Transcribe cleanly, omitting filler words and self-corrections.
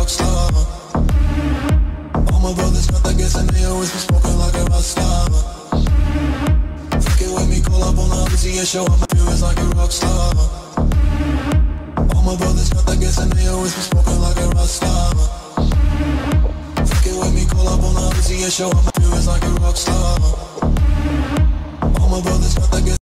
rock star. All my brothers got that gas and they always been smoking like a rock star. Fuck it with me, call up on the Uzi and show up my view is like a rock star. All my brothers got that gas and they always been smoking like a rock star. Fuck it with me, call up on the Uzi and show up my view is like a rock star. All my brothers got that gas.